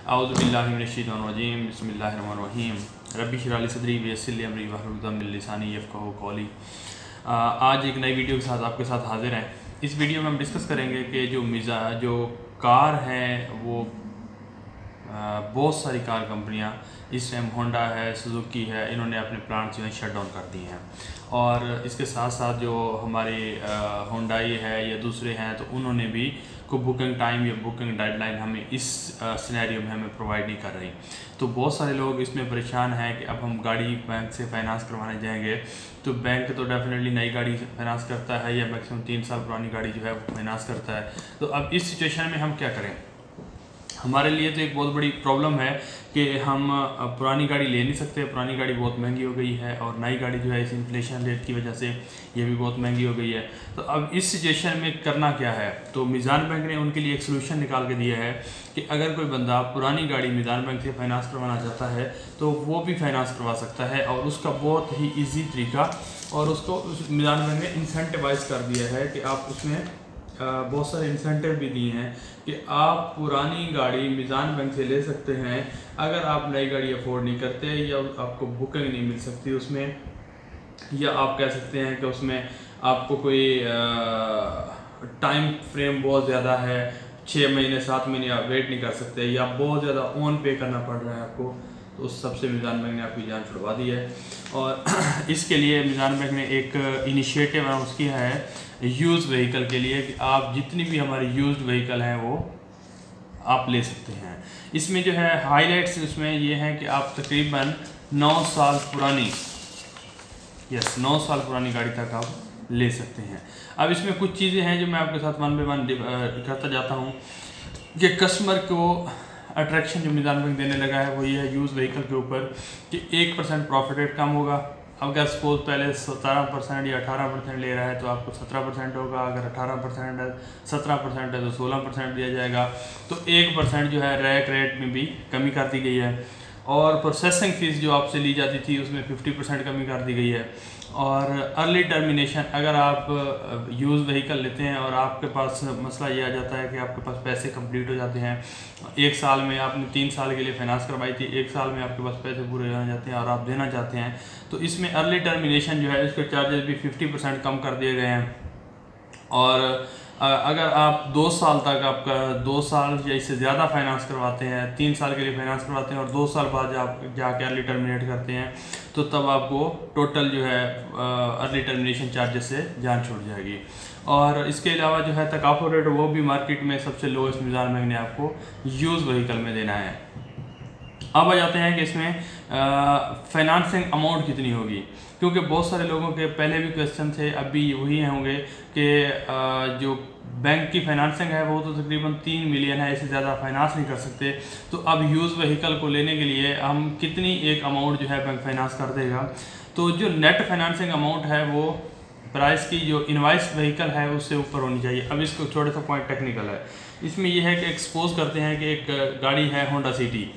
औज़ुबिल्लाहिमिनश्शैतानिर्रजीम बिस्मिल्लाहिर्रहमानिर्रहीम रब्बि इश्रह ली सदरी वयस्सिर ली अमरी वहलुल उक़दतम मिन लिसानी यफ़क़हू क़ौली। आज एक नई वीडियो के साथ आपके साथ हाजिर हैं। इस वीडियो में हम डिस्कस करेंगे कि जो कार है वो बहुत सारी कार कंपनियां इस टाइम होंडा है, सुजुकी है, इन्होंने अपने प्लांट जो है शट डाउन कर दिए हैं। और इसके साथ साथ जो हमारे होंडाई है या दूसरे हैं तो उन्होंने भी कोई बुकिंग टाइम या बुकिंग डेडलाइन हमें इस सिनेरियो में हमें प्रोवाइड नहीं कर रही। तो बहुत सारे लोग इसमें परेशान हैं कि अब हम गाड़ी बैंक से फाइनेंस करवाने जाएंगे तो बैंक तो डेफिनेटली नई गाड़ी फाइनेंस करता है या मैक्सिमम 3 साल पुरानी गाड़ी जो है वो फाइनेंस करता है। तो अब इस सिचुएशन में हम क्या करें? हमारे लिए तो एक बहुत बड़ी प्रॉब्लम है कि हम पुरानी गाड़ी ले नहीं सकते, पुरानी गाड़ी बहुत महंगी हो गई है और नई गाड़ी जो है इस इन्फ्लेशन रेट की वजह से ये भी बहुत महंगी हो गई है। तो अब इस सिचुएशन में करना क्या है? तो मीज़ान बैंक ने उनके लिए एक सलूशन निकाल के दिया है कि अगर कोई बंदा पुरानी गाड़ी मीज़ान बैंक से फाइनेंस करवाना चाहता है तो वो भी फाइनेंस करवा सकता है और उसका बहुत ही ईजी तरीका, और उसको मीज़ान बैंक ने इंसेंटिवाइज कर दिया है कि आप उसमें बहुत सारे इंसेंटिव भी दिए हैं कि आप पुरानी गाड़ी मीज़ान बैंक से ले सकते हैं अगर आप नई गाड़ी अफोर्ड नहीं करते या आपको बुकिंग नहीं मिल सकती उसमें, या आप कह सकते हैं कि उसमें आपको कोई टाइम फ्रेम बहुत ज़्यादा है, 6 महीने 7 महीने आप वेट नहीं कर सकते, या बहुत ज़्यादा ऑन पे करना पड़ रहा है आपको, तो उस सबसे मीज़ान बैंक ने आपकी जान छुड़वा दी है। और इसके लिए मीज़ान बैंक ने एक इनिशिएटिव अनाउंस किया है यूज़ व्हीकल के लिए कि आप जितनी भी हमारी यूज्ड व्हीकल हैं वो आप ले सकते हैं। इसमें जो है हाईलाइट्स उसमें ये हैं कि आप तकरीबन 9 साल पुरानी 9 साल पुरानी गाड़ी तक आप ले सकते हैं। अब इसमें कुछ चीज़ें हैं जो मैं आपके साथ वन बाय वन करता जाता हूँ कि कस्टमर को अट्रैक्शन जो मीज़ान बैंक देने लगा है वो ये है यूज़ व्हीकल के ऊपर कि 1% प्रॉफिट रेट कम होगा। अगर सपोज पहले 17% या 18% ले रहा है तो आपको 17% होगा, अगर 18% है 17% है तो 16% दिया जाएगा। तो 1% जो है रैक रेट में भी कमी कर दी गई है, और प्रोसेसिंग फ़ीस जो आपसे ली जाती थी उसमें 50% कमी कर दी गई है। और अर्ली टर्मिनेशन, अगर आप यूज़ व्हीकल लेते हैं और आपके पास मसला ये आ जाता है कि आपके पास पैसे कंप्लीट हो जाते हैं, 1 साल में आपने 3 साल के लिए फाइनेंस करवाई थी, 1 साल में आपके पास पैसे पूरे हो जाते हैं और आप देना चाहते हैं, तो इसमें अर्ली टर्मिनेशन जो है इसके चार्जेस भी 50% कम कर दिए गए हैं। और अगर आप 2 साल तक आपका 2 साल या इससे ज़्यादा फाइनेंस करवाते हैं, 3 साल के लिए फाइनेंस करवाते हैं और 2 साल बाद जाके अर्ली टर्मिनेट करते हैं तो तब आपको टोटल जो है अर्ली टर्मिनेशन चार्जेस से जान छूट जाएगी। और इसके अलावा जो है तकाफुर रेट वो भी मार्केट में सबसे लोएस्ट मीज़ान बैंक ने आपको यूज़ व्हीकल में देना है। अब आ जाते हैं कि इसमें फाइनेंसिंग अमाउंट कितनी होगी, क्योंकि बहुत सारे लोगों के पहले भी क्वेश्चन थे, अब भी वही होंगे कि जो बैंक की फाइनेंसिंग है वो तो तकरीबन 3 मिलियन है, इससे ज़्यादा फाइनेंस नहीं कर सकते। तो अब यूज़ व्हीकल को लेने के लिए हम कितनी एक अमाउंट जो है बैंक फाइनेंस कर देगा? तो जो नेट फाइनेंसिंग अमाउंट है वो प्राइस की जो इनवाइस व्हीकल है उससे ऊपर होनी चाहिए। अब इसको छोटा सा पॉइंट टेक्निकल है, इसमें यह है कि एक्सपोज करते हैं कि एक गाड़ी है होंडा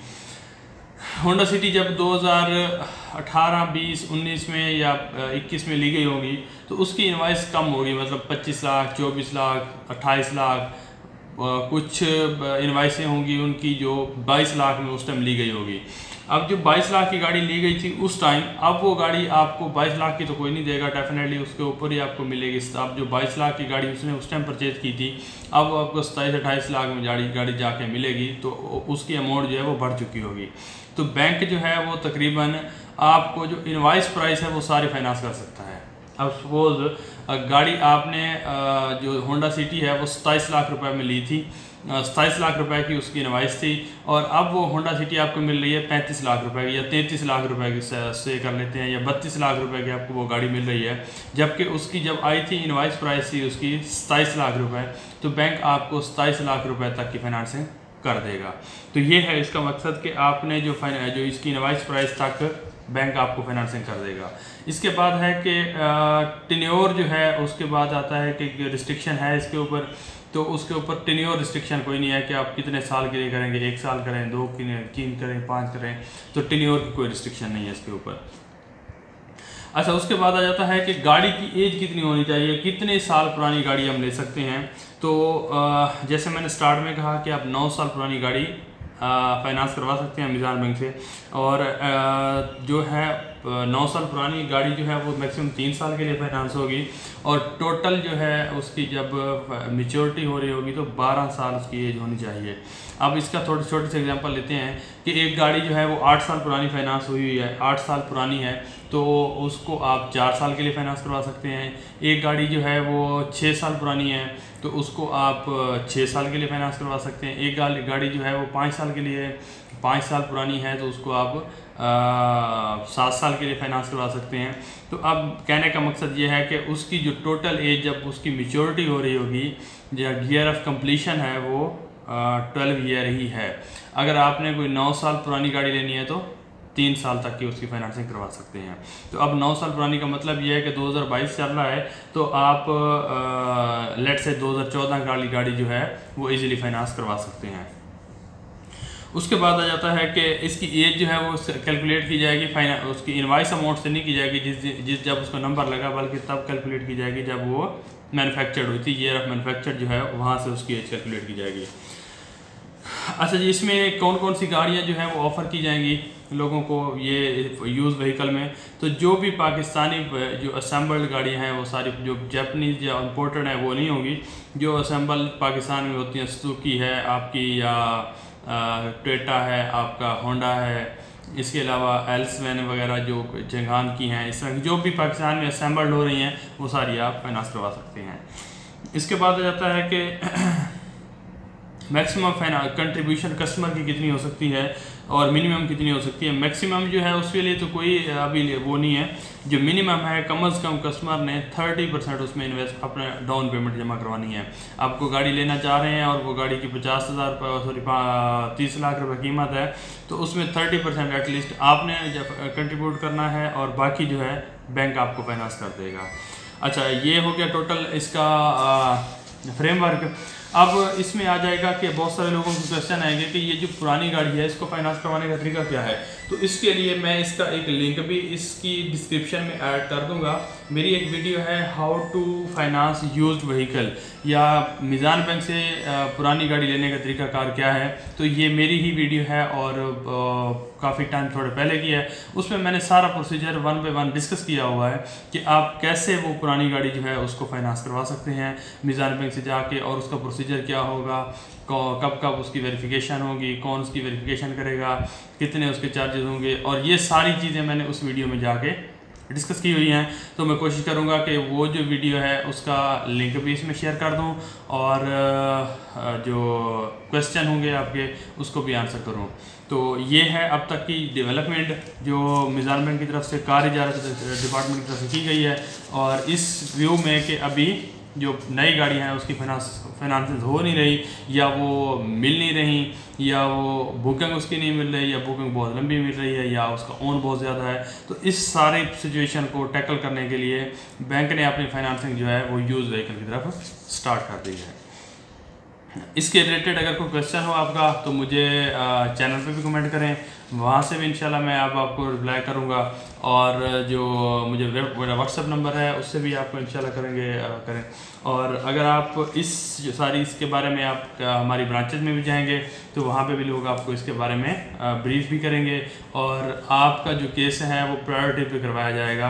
सिटी जब 2018, 20, 19 में या 21 में ली गई होगी तो उसकी इनवाइस कम होगी, मतलब 25 लाख, 24 लाख, 28 लाख, कुछ इनवाइसें होंगी उनकी जो 22 लाख में उस टाइम ली गई होगी। अब जो 22 लाख की गाड़ी ली गई थी उस टाइम, अब वो गाड़ी आपको 22 लाख की तो कोई नहीं देगा, डेफिनेटली उसके ऊपर ही आपको मिलेगी। अब जो 22 लाख की गाड़ी उसने उस टाइम परचेज की थी, अब वो आपको 27-28 लाख में गाड़ी जाके मिलेगी, तो उसकी अमाउंट जो है वो बढ़ चुकी होगी। तो बैंक जो है वो तकरीबन आपको जो इनवाइस प्राइस है वो सारी फाइनेंस कर सकता है। अब सपोज गाड़ी आपने जो होंडा सिटी है वो 27 लाख रुपए में ली थी, 27 लाख रुपए की उसकी इनवाइस थी, और अब वो होंडा सिटी आपको मिल रही है 35 लाख रुपए की या 33 लाख रुपए की से कर लेते हैं, या 32 लाख रुपए की आपको वो गाड़ी मिल रही है, जबकि उसकी जब आई थी इनवाइस प्राइस थी उसकी 27 लाख रुपए। तो बैंक आपको 27 लाख रुपए तक की फाइनेंसिंग कर देगा। तो ये है इसका मकसद कि आपने जो इसकी इनवाइस प्राइस तक बैंक आपको फाइनेंसिंग कर देगा। इसके बाद है कि टेन्योर जो है उसके बाद आता है कि रिस्ट्रिक्शन है इसके ऊपर, तो उसके ऊपर टेन्योर रिस्ट्रिक्शन कोई नहीं है कि आप कितने साल के लिए करेंगे, 1 साल करें, 2 3 करें, 5 करें, तो टेन्योर की कोई रिस्ट्रिक्शन नहीं है इसके ऊपर। अच्छा, उसके बाद आ जाता है कि गाड़ी की एज कितनी होनी चाहिए, कितने साल पुरानी गाड़ी हम ले सकते हैं। तो जैसे मैंने स्टार्ट में कहा कि आप 9 साल पुरानी गाड़ी फाइनेंस करवा सकते हैं मिज़ान बैंक से। और जो है 9 साल पुरानी गाड़ी जो है वो मैक्सिमम 3 साल के लिए फाइनेंस होगी, और टोटल जो है उसकी जब मैच्योरिटी हो रही होगी तो 12 साल उसकी एज होनी चाहिए। अब इसका थोड़ी छोटे से एग्जांपल लेते हैं कि एक गाड़ी जो है वो 8 साल पुरानी फाइनेंस हुई है, 8 साल पुरानी है, तो उसको आप 4 साल के लिए फाइनेंस करवा सकते हैं। एक गाड़ी जो है वो 6 साल पुरानी है तो उसको आप 6 साल के लिए फाइनेंस करवा सकते हैं। एक गाड़ी जो है वो 5 साल के लिए 5 साल पुरानी है तो उसको आप 7 साल के लिए फाइनेंस करवा सकते हैं। तो अब कहने का मकसद ये है कि उसकी जो टोटल एज जब उसकी मैच्योरिटी हो रही होगी, जो ईयर ऑफ कंप्लीशन है वो 12 ईयर ही है। अगर आपने कोई 9 साल पुरानी गाड़ी लेनी है तो 3 साल तक की उसकी फाइनेंसिंग करवा सकते हैं। तो अब 9 साल पुरानी का मतलब ये है कि 2022 चल रहा है तो आप लेट से 2014 वाली गाड़ी जो है वो इजीली फाइनेंस करवा सकते हैं। उसके बाद आ जाता है कि इसकी एज जो है वो कैलकुलेट की जाएगी, उसकी इनवाइस अमाउंट से नहीं की जाएगी जिस जब उसको नंबर लगा, बल्कि तब कैलकुलेट की जाएगी जब वो मैन्युफैक्चर्ड हुई थी। ईयर ऑफ मैन्युफैक्चर जो है वहाँ से उसकी एज कैलकुलेट की जाएगी। अच्छा जी, इसमें कौन कौन सी गाड़ियाँ जो हैं वो ऑफ़र की जाएंगी लोगों को ये यूज़ व्हीकल में? तो जो भी पाकिस्तानी जो असेंबल्ड गाड़ियाँ हैं वो सारी, जो जापानीज़ या इम्पोर्टेड है वो नहीं होगी। जो असेंबल पाकिस्तान में होती हैं, सुजुकी है आपकी, या टोयोटा है आपका, होंडा है, इसके अलावा एल्समैन वगैरह जो जंगान की हैं, इस तरह की जो भी पाकिस्तान में असेंबल्ड हो रही हैं वो सारी आप फाइनेंस करवा सकते हैं। इसके बाद आ जाता है कि मैक्सिमम कंट्रीब्यूशन कस्टमर की कितनी हो सकती है और मिनिमम कितनी हो सकती है। मैक्सिमम जो है उसके लिए तो कोई अभी वो नहीं है, जो मिनिमम है कम से कम कस्टमर ने 30% उसमें इन्वेस्ट अपने डाउन पेमेंट जमा करवानी है। आपको गाड़ी लेना चाह रहे हैं और वो गाड़ी की 30 लाख रुपए कीमत है तो उसमें 30% एटलीस्ट आपने कंट्रीब्यूट करना है और बाकी जो है बैंक आपको फाइनेंस कर देगा। अच्छा, ये हो गया टोटल इसका फ्रेमवर्क। अब इसमें आ जाएगा कि बहुत सारे लोगों को क्वेश्चन आएंगे कि ये जो पुरानी गाड़ी है इसको फाइनेंस करवाने का तरीका क्या है। तो इसके लिए मैं इसका एक लिंक भी इसकी डिस्क्रिप्शन में ऐड कर दूंगा। मेरी एक वीडियो है how to finance used vehicle, या मिज़ान बैंक से पुरानी गाड़ी लेने का तरीका कार क्या है। तो ये मेरी ही वीडियो है और काफ़ी टाइम थोड़े पहले की है। उसमें मैंने सारा प्रोसीजर 1 बाय 1 डिस्कस किया हुआ है कि आप कैसे वो पुरानी गाड़ी जो है उसको फाइनेंस करवा सकते हैं मिज़ान बैंक से जाके, और उसका प्रोसीजर क्या होगा, कब कब उसकी वेरिफिकेशन होगी, कौन उसकी वेरिफिकेशन करेगा, कितने उसके चार्जेस होंगे, और ये सारी चीज़ें मैंने उस वीडियो में जाके डिस्कस की हुई हैं। तो मैं कोशिश करूंगा कि वो जो वीडियो है उसका लिंक भी इसमें शेयर कर दूं और जो क्वेश्चन होंगे आपके उसको भी आंसर करूं। तो ये है अब तक की डेवलपमेंट जो मिज़ान बैंक की तरफ से कार इजारत डिपार्टमेंट की तरफ से की गई है, और इस व्यू में कि अभी जो नई गाड़ियाँ हैं उसकी फाइनेंस हो नहीं रही, या वो मिल नहीं रही, या वो बुकिंग उसकी नहीं मिल रही, या बुकिंग बहुत लंबी मिल रही है, या उसका ओन बहुत ज़्यादा है। तो इस सारे सिचुएशन को टैकल करने के लिए बैंक ने अपनी फाइनेंसिंग जो है वो यूज़ व्हीकल की तरफ स्टार्ट कर दी है। इसके रिलेटेड अगर कोई क्वेश्चन हो आपका तो मुझे चैनल पे भी कमेंट करें, वहाँ से भी इंशाल्लाह मैं आपको रिप्लाई करूँगा, और जो मुझे मेरा व्हाट्सएप नंबर है उससे भी आपको इंशाल्लाह करें। और अगर आप इसके बारे में आप हमारी ब्रांचेज में भी जाएंगे तो वहाँ पे भी लोग आपको इसके बारे में ब्रीफ भी करेंगे, और आपका जो केस है वो प्रायोरिटी पे करवाया जाएगा।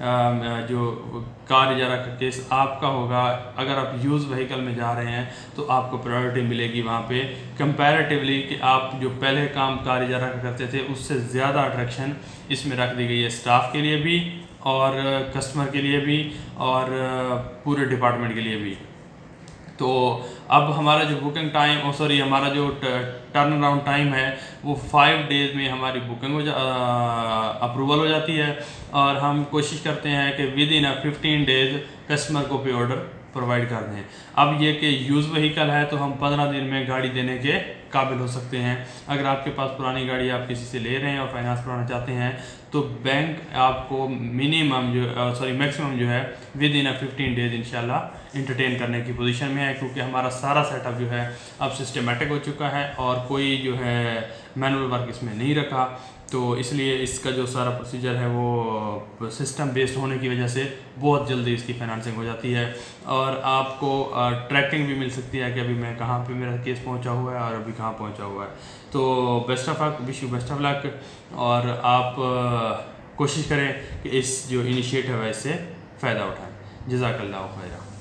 जो कार इजारा का केस आपका होगा, अगर आप यूज़ व्हीकल में जा रहे हैं तो आपको प्रायोरिटी मिलेगी वहाँ पे कंपैरेटिवली, कि आप जो पहले काम कार इजारा का करते थे उससे ज़्यादा अट्रैक्शन इसमें रख दी गई है, स्टाफ के लिए भी और कस्टमर के लिए भी और पूरे डिपार्टमेंट के लिए भी। तो अब हमारा जो बुकिंग टाइम हमारा जो टर्न अराउंड टाइम है वो 5 डेज़ में हमारी बुकिंग अप्रूवल हो जाती है, और हम कोशिश करते हैं कि विद इन 15 डेज़ कस्टमर को पे ऑर्डर प्रोवाइड कर दें। अब ये कि यूज़ व्हीकल है तो हम 15 दिन में गाड़ी देने के काबिल हो सकते हैं। अगर आपके पास पुरानी गाड़ी आप किसी से ले रहे हैं और फाइनेंस कराना चाहते हैं तो बैंक आपको मैक्सिमम जो है विद इन 15 डेज़ इंशाल्लाह इंटरटेन करने की पोजीशन में है, क्योंकि हमारा सारा सेटअप जो है अब सिस्टमेटिक हो चुका है और कोई जो है मैनुअल वर्क इसमें नहीं रखा, तो इसलिए इसका जो सारा प्रोसीजर है वो सिस्टम बेस्ड होने की वजह से बहुत जल्दी इसकी फाइनेंसिंग हो जाती है और आपको ट्रैकिंग भी मिल सकती है कि अभी मैं कहाँ पे मेरा केस पहुंचा हुआ है और अभी कहाँ पहुंचा हुआ है। तो best of luck, wish you best of luck, और आप कोशिश करें कि इस जो इनिशिएटिव है इससे फ़ायदा उठाएं। जज़ाकल्लाह खैरा।